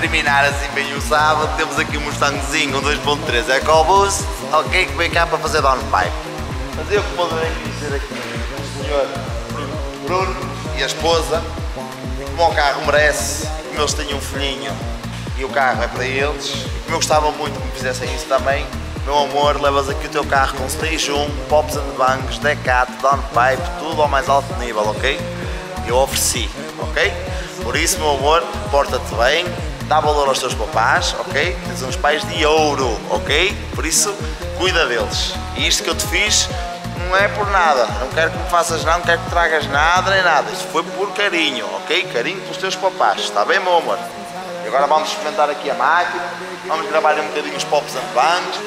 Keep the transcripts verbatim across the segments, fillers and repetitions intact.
terminar assim bem o sábado, temos aqui um Mustangzinho, um dois ponto três EcoBoost, ok, que vem cá para fazer downpipe. Mas eu que poderei dizer aqui, o senhor Bruno e a esposa, como o carro merece, como eles têm um filhinho e o carro é para eles, como eu gostava muito que me fizessem isso também, meu amor, levas aqui o teu carro com Stage um, Pops and Bangs, Decat, Downpipe, tudo ao mais alto nível, ok? Eu ofereci, ok? Por isso, meu amor, porta-te bem, dá valor aos teus papás, ok? Tens uns pais de ouro, ok? Por isso, cuida deles. E isto que eu te fiz não é por nada, não quero que me faças nada, não quero que tragas nada nem nada. Isto foi por carinho, ok? Carinho pelos teus papás, está bem, meu amor? E agora vamos experimentar aqui a máquina, vamos gravar um bocadinho os Pops and Bangs.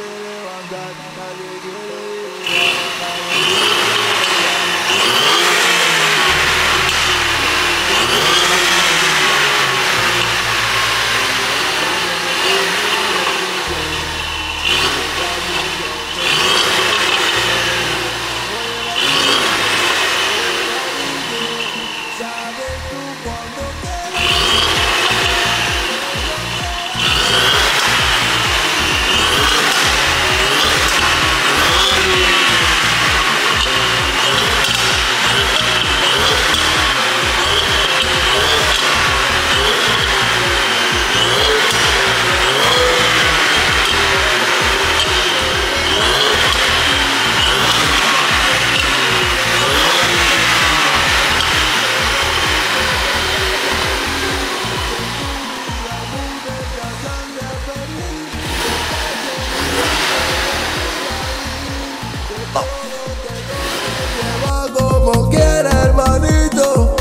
Como quiera, hermanito,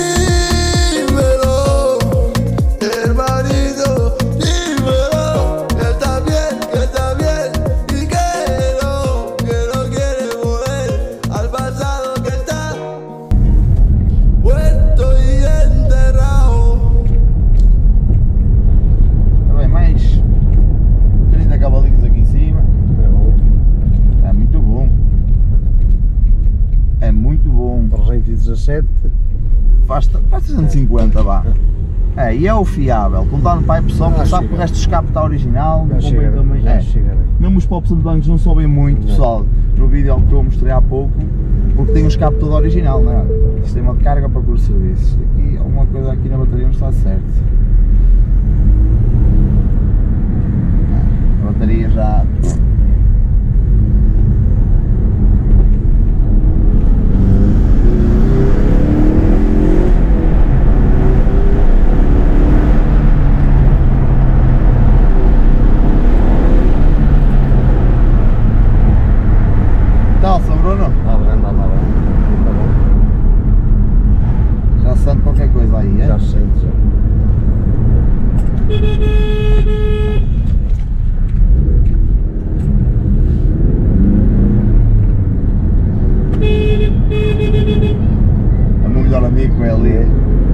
dímelo, hermanito, dímelo, que está bien, que está bien, y que no, que no quiere volver al pasado que está muerto y enterrado. Está bem, mais trinta cavalinhos aqui em cima, é bom, é muito bom. É muito bom. trezentos e dezassete. Faz, faz trezentos e cinquenta, vá. É, e é o fiável. Com downpipe só, Ah, sabe que o resto do escape está original. Já não chega, também. já É. chega. Mesmo os Pops and Bangs não sobem muito, Não. pessoal. No vídeo que eu mostrei há pouco, porque tem um escape todo original, não é? Sistema de carga para o serviço. Aqui, alguma coisa aqui na bateria não está certo. A bateria já. Bruno? Está bem, está bem. Já sente qualquer coisa aí, é? Já se sente, já. É o meu melhor amigo, é ali.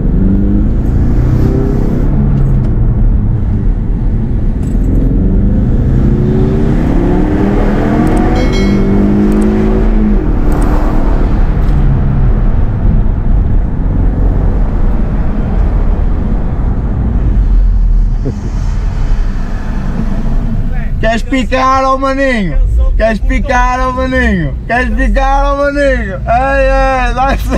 Queres picar, ó maninho? Queres picar, ó maninho? Queres picar, ó maninho? Ai, ai, dá-se.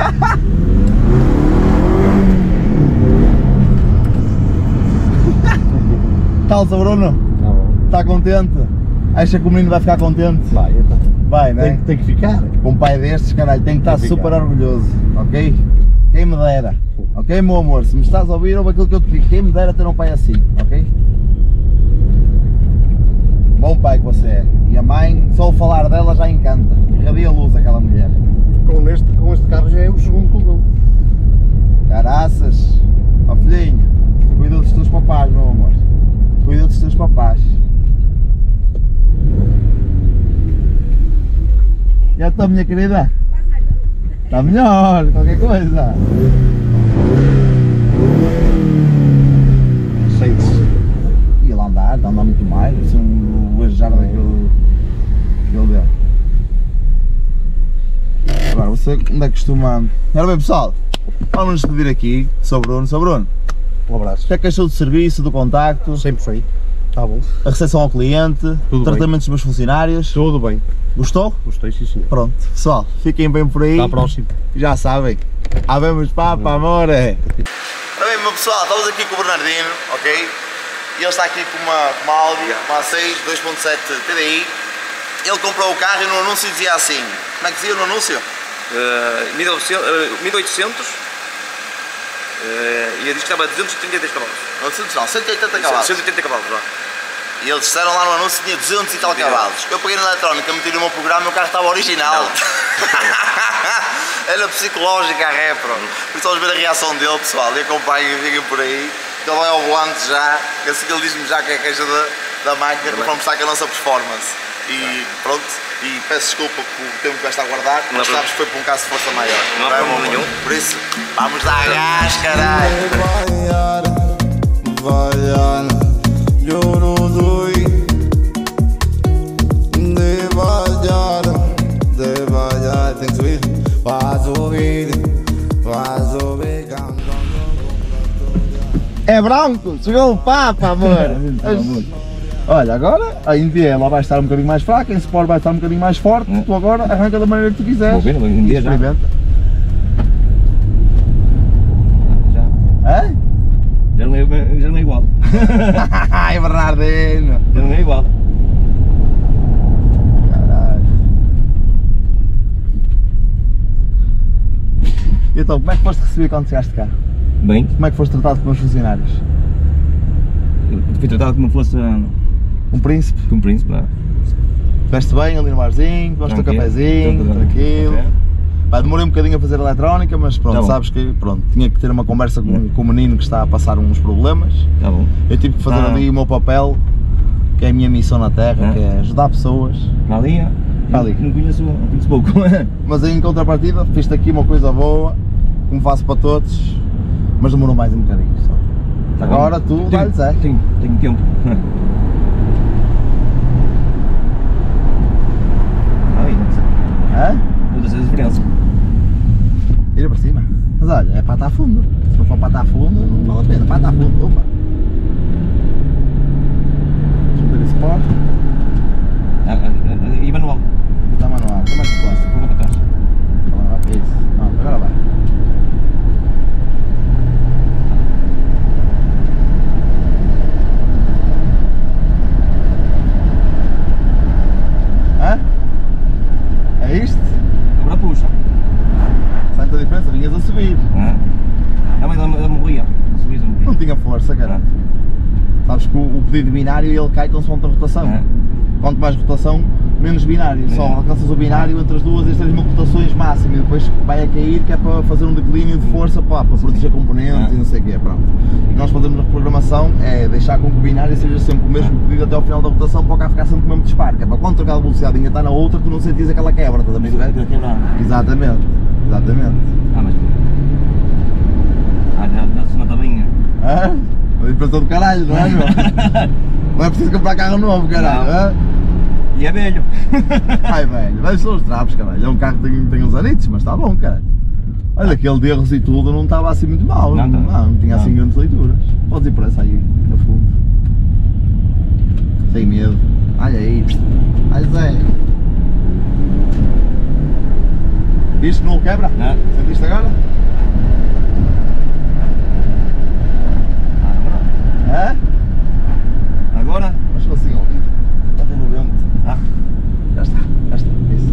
Calça, Bruno? Tá bom. Está contente? Acha que o menino vai ficar contente? Vai, então. Vai, né? Tem, tem que ficar. Com um pai destes, caralho, tem que estar Tem que super ficar. orgulhoso, ok? Quem me dera, ok, meu amor? Se me estás a ouvir, ouve aquilo que eu te digo. Quem me dera ter um pai assim, ok? Bom pai que você é. E a mãe, só o falar dela já encanta. Irradia luz aquela mulher. Com este, com este carro já é o segundo que eu dou. Caraças, ó filhinho, cuida dos teus papás, meu amor. Cuida dos teus papás. Já estou, minha querida? Está melhor, qualquer coisa. Sente-se. E ele andar, está a andar muito mais, assim, o ajar daquele, daquele dele. Agora, você onde é que costuma... Ora bem pessoal, vamos nos despedir aqui, sou Bruno, sou Bruno. Um abraço. O que é que achou do serviço, do contacto? Sempre foi. Está bom. A recepção ao cliente, Tudo tratamento bem. dos meus funcionários. Tudo bem. Gostou? Gostei, sim senhor. Pronto, pessoal, fiquem bem por aí. Até à próxima. Já sabem. Habemos papa, amor. Ora bem, meu pessoal, estamos aqui com o Bernardino, ok? E ele está aqui com uma, uma Audi, uma A seis dois ponto sete T D I. Ele comprou o carro e no anúncio dizia assim. Como é que dizia no anúncio? Uh, mil e oitocentos uh, e eu disse que estava a duzentos e trinta e três cavalos. novecentos não, cento e oitenta cavalos. cento e oitenta cavalos, vá. E eles disseram lá no anúncio que tinha duzentos e tal cavalos. Eu peguei na eletrónica, meti no meu programa e o carro estava original. Era psicológica a ré, pronto. Por isso vamos ver a reação dele, pessoal. E acompanhem, fiquem por aí. Ele vai ao volante já, assim que ele diz-me já que é a queixa da, da máquina para mostrar que a nossa performance. E pronto, e peço desculpa pelo tempo que esta a guardar, mas sabes que foi por um caso de força maior. Não há problema nenhum. Por isso, vamos dar gás, caralho. Fallar, fallar, yo no soy de fallar, de fallar, tem que subir, para subir, para subir, É branco, chegou o Papa, amor. Olha, agora a India ela vai estar um bocadinho mais fraca, em Sport vai estar um bocadinho mais forte, tu agora arranca da maneira que tu quiseres. Vou ver, vou em dia já. Experimenta. Já. Hã? Já não é, já não é igual. Ai, Bernardino. Já não é igual. Caralho. E então, como é que foste receber quando chegaste cá? Bem, Como é que foste tratado pelos funcionários? fui tratado como fosse um, Um príncipe? um príncipe. Lá. Veste bem ali no barzinho, tomaste o teu Tranquilo. cafezinho, Tranquilo. tranquilo. Café. Pá, demorei um bocadinho a fazer eletrónica, mas pronto, Tá bom. sabes que pronto, tinha que ter uma conversa com, com o menino que está a passar uns problemas. Tá bom. Eu tive que fazer Ah. ali o meu papel, que é a minha missão na Terra, Ah. que é ajudar pessoas. Para ali, Para ali. não conheço, não conheço pouco. Mas em contrapartida, fiz-te aqui uma coisa boa, como faço para todos, mas demorou mais um bocadinho só. Tá Agora bom. tu Tenho- dá-lhes é. Tenho, tenho tempo. Aí, Hã? todas as diferenças. Tira para cima. Mas olha, é para estar fundo. Se não for para estar fundo, não vale a pena. Para estar fundo, opa. Junta esse sport. Ah, ah, ah, e manual. Está manual. Como é que se passa? Vou para trás. Agora vai. Isso. Não, agora vai. Hã? É isto? Agora puxa. Sente a diferença? Vinhas a subir. Ah. É uma da morria. Subis um Não bocadinho. tinha força, cara. Sabes que o, o pedido binário ele cai consoante a rotação. Ah. Quanto mais rotação, menos binário. Só É. alcanças o binário entre as duas e as três mil rotações máximo e depois vai a cair, que é para fazer um declínio de força pá, para proteger componentes Ah. e não sei o quê. Pronto. E nós fazemos a programação é deixar com que o binário seja sempre o mesmo pedido até ao final da rotação para o carro ficar sempre com o mesmo disparo. Que é para quando trocar de velocidade e engatar na outra, tu não sentires aquela quebra, estás a Mas perceber? vai quebrar. Exatamente. Exatamente. Ah, mas. Ah, já, já se nota bem. né? Hã? Uma diferença do caralho, não é, meu? Não é preciso comprar carro novo, caralho. Não. Hã? E é velho. Ai, velho, vai só os trapos, caralho. É um carro que tem, tem uns anitos, mas está bom, caralho. Olha, aquele de erros e tudo não estava assim muito mal. Não, Não, tá. não, tinha assim Não. grandes leituras. Podes ir por essa aí, no fundo. Sem medo. Olha aí. Olha, Zé. Isto não o quebra? Não. Sentiste agora? Ah, agora. Hã? Agora. Mas só assim, ó. Está no vento. Ah, Já está, já está. Isso.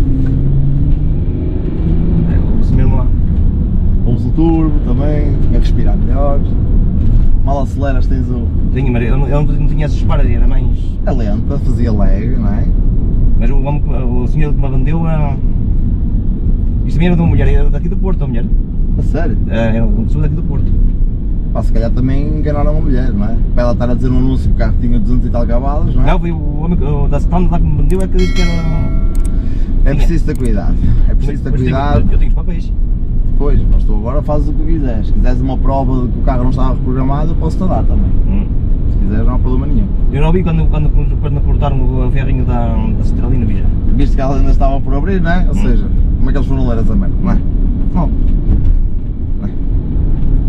é, vou sumir lá. Ouves o turbo também, a respirar melhor. Mal aceleras, tens o. Tenho, mas eu não, eu não tinha esses disparos, era mais. A lenta, fazia lag, não é? Mas o, homem que- o senhor que me vendeu. ah, Isto também era de uma mulher, era daqui do Porto, a mulher. A sério? É, é uma pessoa daqui do Porto. Pá, se calhar também enganaram a mulher, não é? Para ela estar a dizer no anúncio que o carro tinha duzentos e tal cavalos, não é? Não, foi o homem que- o da stand lá que me vendeu é que disse que era. É preciso ter cuidado. É preciso ter Mas tenho- cuidado. Eu tenho os papéis. Pois, mas tu agora fazes o que quiseres. Se quiseres uma prova de que o carro não estava reprogramado, eu posso-te dar também. Hum. Se quiseres, não há problema nenhum. Eu não vi quando, quando, quando cortaram o ferrinho da, da Citralina, vi já. Viste que ela ainda estava por abrir, não é? Ou Hum. seja, como é que eles foram ler essa merda, não é? Não. Não é?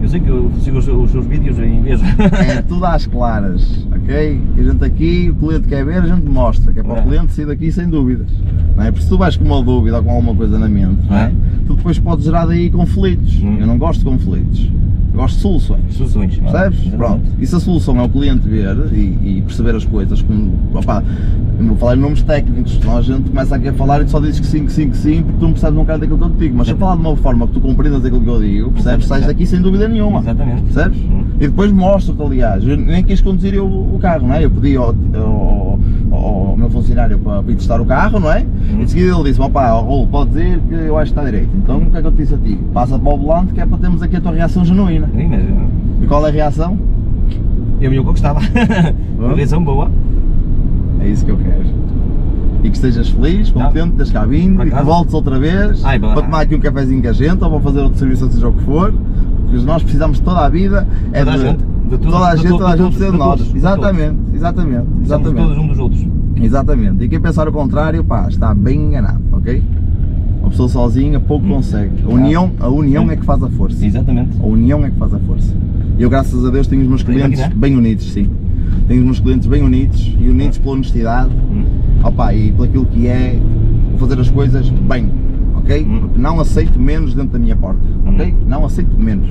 Eu sei que eu sigo os, os seus vídeos e vejo. É tudo às claras, ok? A gente aqui, o cliente quer ver, a gente mostra, que é para É. o cliente sair daqui sem dúvidas. Não é? Porque se tu vais com uma dúvida ou com alguma coisa na mente, não é? É. Tu depois podes gerar daí conflitos. Hum. Eu não gosto de conflitos, eu gosto de soluções. Soluções. Percebes? Exatamente. Pronto. E se a solução é o cliente ver e, e perceber as coisas, como, opá, eu não vou falar em nomes técnicos, senão a gente começa aqui a falar e tu só dizes que sim, que sim, que sim, porque tu não percebes um bocado daquilo que eu te digo. Mas se eu falar de uma forma que tu compreendas aquilo que eu digo, percebes? Sais daqui sem dúvida nenhuma. Exatamente. Percebes? Hum. E depois mostro-te, aliás, eu nem quis conduzir eu o carro, não é? Eu pedi ao, ao, ao, ao meu funcionário para vir testar o carro, não é? Hum. E de seguida ele disse-me, opá, Raul, pode dizer que eu acho que está direito. Então o que é que eu te disse a ti? Passa para o volante que é para termos aqui a tua reação genuína. Sim, mas eu, E qual é a reação? eu me gostava. Uma reação boa. É isso que eu quero. E que estejas feliz, contente, das cá vindo Por e que acaso? voltes outra vez Ai, para boa. tomar aqui um cafezinho com a gente ou para fazer outro serviço, seja o que for. Porque nós precisamos de toda a vida, é Toda a de, gente, de tudo, toda a de gente, tudo, toda a de gente todos, precisa de de nós. todos, de Exatamente, exatamente, Somos exatamente. todos um dos outros. Exatamente. E quem pensar o contrário, pá, está bem enganado, ok? Uma pessoa sozinha pouco Hum. consegue. A Claro. união, a união Hum. é que faz a força. Exatamente. A união é que faz a força. E eu, graças a Deus, tenho os meus Bem clientes máquina. bem unidos, sim. Tenho os meus clientes bem unidos e unidos pela honestidade, Hum. opa, e pelo aquilo que é fazer as coisas bem, ok? Hum. Porque não aceito menos dentro da minha porta, ok? Hum. Não aceito menos.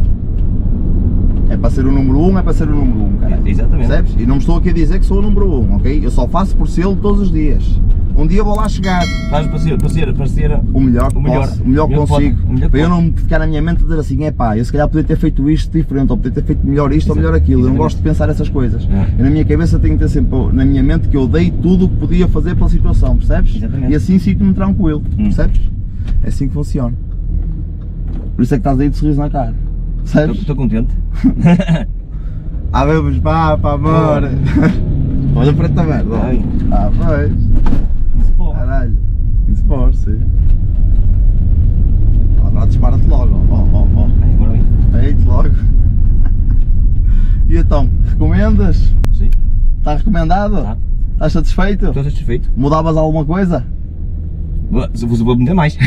É para ser o número um, é para ser o número um, cara. Exatamente. Percebes? E não me estou aqui a dizer que sou o número um, ok? Eu só faço por selo todos os dias. Um dia vou lá chegar. Faz para ser, para ser, para ser O melhor que O melhor. posso, o melhor que O melhor que consigo, pode. O melhor que para eu pode. não ficar na minha mente a dizer assim, é pá, eu se calhar podia ter feito isto diferente, ou podia ter feito melhor isto ou melhor aquilo, eu não Exatamente. gosto de pensar essas coisas. É. Eu na minha cabeça tenho que ter sempre na minha mente que eu dei tudo o que podia fazer pela situação, percebes? Exatamente. E assim sinto-me tranquilo, Hum. percebes? É assim que funciona. Por isso é que estás aí de sorriso na cara, percebes? Estou contente. Ah, vamos pá, pá, amor! Olha para esta merda, ó. Ai. Ah, pois, Porra. caralho, isso pode, sim. Agora dispara-te logo, ó, ó, ó. Ai, agora vem. Feito logo. E então, recomendas? Sim. Está recomendado? Tá. Estás satisfeito? Estou satisfeito. Mudavas alguma coisa? Vou, vou, vou meter mais.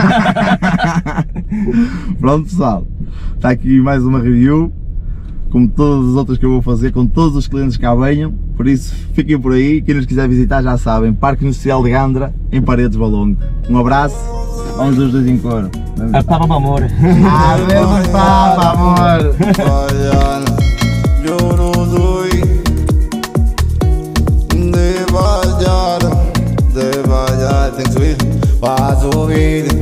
Pronto pessoal, está aqui mais uma review, como todas as outras que eu vou fazer, com todos os clientes que cá venham, por isso fiquem por aí, quem nos quiser visitar já sabem, Parque Industrial de Gandra, em Paredes Valongo. Um abraço, vamos os dois em coro. A papa para amor. Ah, vemos pá, amor! Fallar, yo no soy de fallar, de fallar, tem que subir para subir.